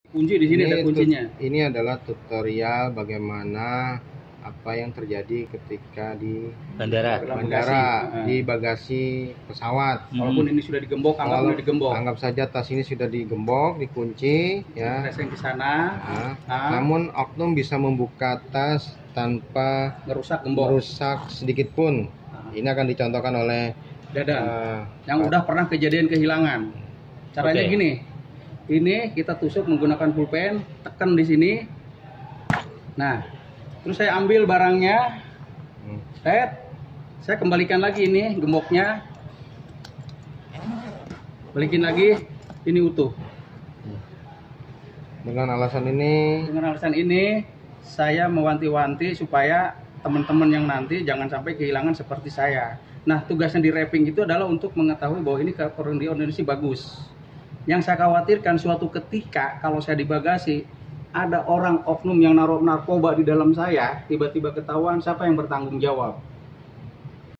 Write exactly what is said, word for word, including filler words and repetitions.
Kunci di sini Ini, ada kuncinya. tut- ini adalah tutorial bagaimana apa yang terjadi ketika di Bandara. Dalam bandara, bagasi. di bagasi pesawat. Walaupun ini sudah digembok, anggap Kalau sudah digembok. anggap saja tas ini sudah digembok, dikunci, ya. Kita ke sana, Nah, ah. namun oknum bisa membuka tas tanpa merusak gembok. merusak sedikit pun. Ah. Ini akan dicontohkan oleh Dadan. uh, yang udah pernah kejadian kehilangan. Caranya Oke. gini. Ini kita tusuk menggunakan pulpen, tekan di sini. Nah, terus saya ambil barangnya. Hmm. Set. Saya kembalikan lagi ini gemboknya. Balikin lagi, ini utuh. Dengan alasan ini, Dengan alasan ini, saya mewanti-wanti supaya teman-teman yang nanti jangan sampai kehilangan seperti saya. Nah, tugasnya di wrapping itu adalah untuk mengetahui bahwa ini kondisi bagus. Yang saya khawatirkan suatu ketika kalau saya di bagasi, ada orang oknum yang naruh narkoba di dalam saya, tiba-tiba ketahuan, siapa yang bertanggung jawab?